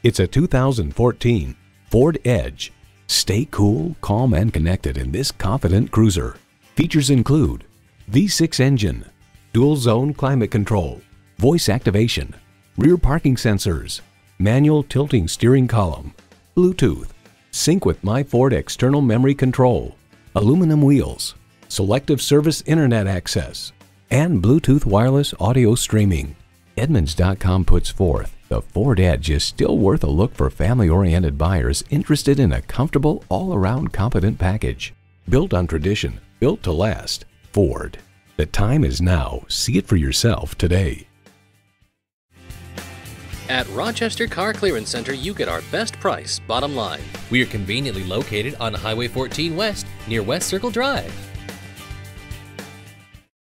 It's a 2014 Ford Edge. Stay cool, calm, and connected in this confident cruiser. Features include V6 engine, dual zone climate control, voice activation, rear parking sensors, manual tilting steering column, Bluetooth, sync with My Ford external memory control, aluminum wheels, selective service internet access, and Bluetooth wireless audio streaming. Edmunds.com puts forth the Ford Edge is still worth a look for family-oriented buyers interested in a comfortable, all-around competent package. Built on tradition, built to last. Ford. The time is now. See it for yourself today. At Rochester Car Clearance Center, you get our best price, bottom line. We are conveniently located on Highway 14 West, near West Circle Drive.